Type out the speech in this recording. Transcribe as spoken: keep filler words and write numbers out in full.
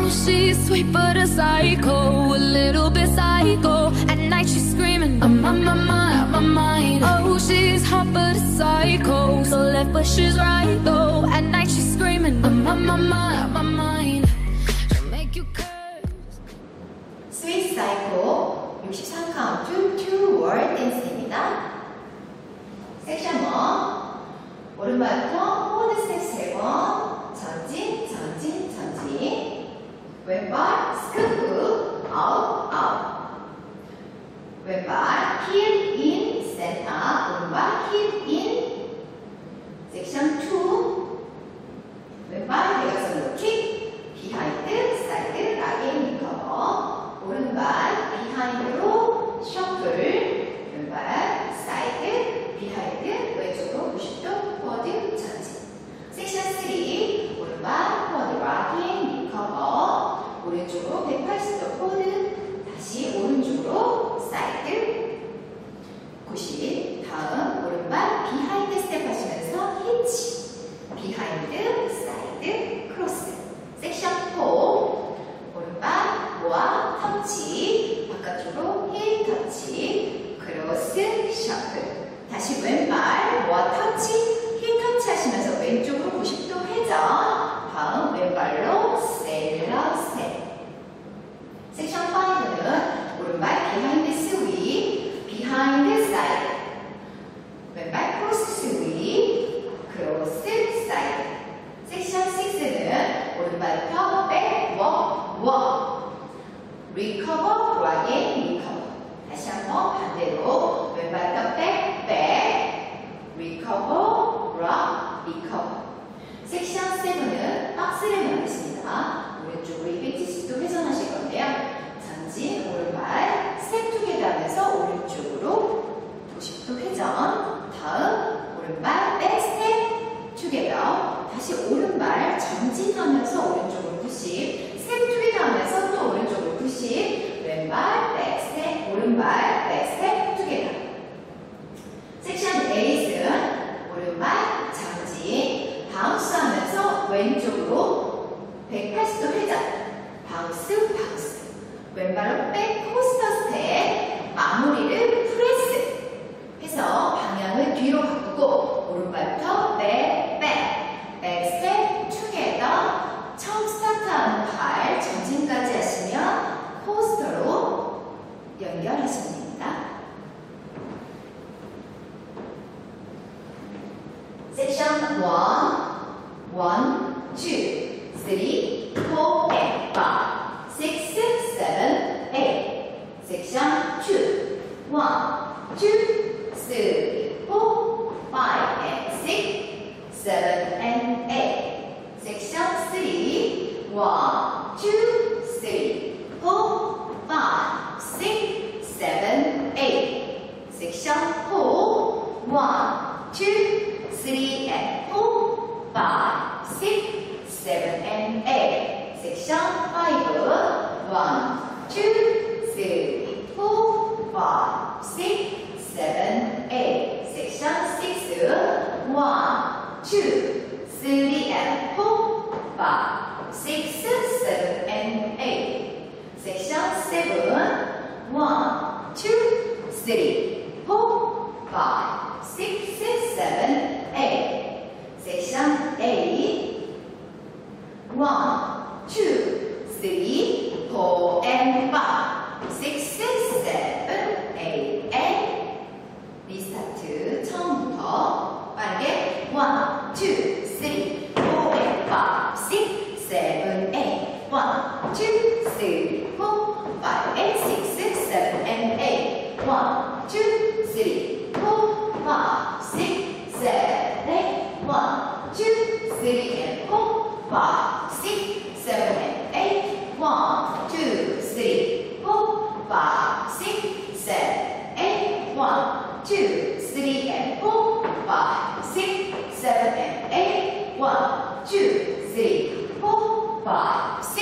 Oh, she's sweet but a psycho, a little bit psycho. At night she's screaming, I'm on my mind, out my mind. Oh, she's hot but a psycho, so left but she's right though. At night she's screaming, I'm on my mind, out my mind. She'll make you curse. 스윗 사이코 육십삼 카운트 투 월 댄스입니다. 섹션 일, 오른발부터 포워드 스텝 세 번, 전진, 전진, 전진. 왼발 스쿠프, 아웃, 아웃. 왼발 힐 인, 센터, 오른발 힐 인. 섹션 이, 왼발 대각선으로 킥, 비하인드, 사이드, 락인, 리커버. 오른발 비하인드로 셔플, 왼발 사이드, 비하인드, 왼쪽으로 구십 도 포워드 전진. 섹션 삼, 오른발 포워드 락인, 리커버. 오른쪽으로 백팔십 도 포워드, 다시 오른쪽으로 사이드, 구십. 다음 오른발 비하인드 스텝 하시면서 히치, 비하인드, 사이드, 크로스. 섹션 사, 오른발 모아 터치, 바깥쪽으로 힐 터치, 크로스, 셔플. 다시 왼발 모아 터치, 힐 터치 하시면서 왼쪽으로 구십 도 회전. 다음 왼발로 셀러 스텝. 섹션 오는 오른발 비하인드 스윗, 비하인드 사이드. 왼발 크로스 스윗, 크로스 사이드. 섹션 육는 오른발부터 백, 워, 워. 리커버, 락인, 리커버. 다시 한번 반대로 왼발부터 백, 백. 리커버, 락, 리커버. 섹션 칠은 박스를 만드십니다. 오른쪽으로 이백칠십 도 회전하실 건데요. 전진, 오른발, 스텝 투게더 하면서 오른쪽으로 구십 도 회전. 다음, 오른발, 백 스텝 투게더. 다시 오른발 전진하면서 오른쪽으로 구십. 스텝 투게더 하면서 또 오른쪽으로 구십. 왼발, 백 스텝, 오른발, 백 스텝 투게더. 섹션 팔은 오른발 전진, 바운스 하면서 왼쪽으로 백팔십 도 회전. 바운스, 바운스. 왼발로 백 코스터 스텝. 마무리를 프레스 해서 방향을 뒤로 바꾸고 오른발부터 백, 백. 백 스텝 투게더. 처음 스타트하는 발 전진까지 하시면 코스터로 연결하시면 됩니다. 섹션 일, 일, 이, 삼, 사, and five, six, seven, eight. 섹션 이, 일, two, three, four, five, and six, seven, and eight. 섹션 삼, one, two, three, four, five, six, seven, eight. 섹션 four, one, two, three, and four, five, six, seven, and eight. 섹션 five, one, two, three, four, five, six, seven, eight. 섹션 six, one, two, three, and four, five, six, seven, and eight. 섹션 seven, one, two, three, four, five, six, seven, eight. 섹션 eight, one, two, three, four, and five, six, seven, eight, and 리스타트 처음부터 빠르게 one, two, three, four, and five, six, seven, eight. one, two, three, four, five, and six, seven, and eight. one, two, three, four, five, six, seven, eight. one, two, three, and four, five, six, seven, and eight. one, two, three, four, five, six, seven, eight. one, two, three, and four, five, six, seven, and eight. one, two, three, four, five,